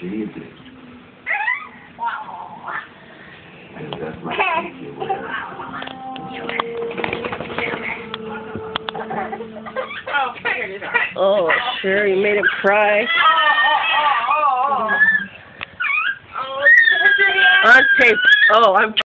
sure you do. And that's my thank you. Oh, sure, you made him cry. On tape. Oh, I'm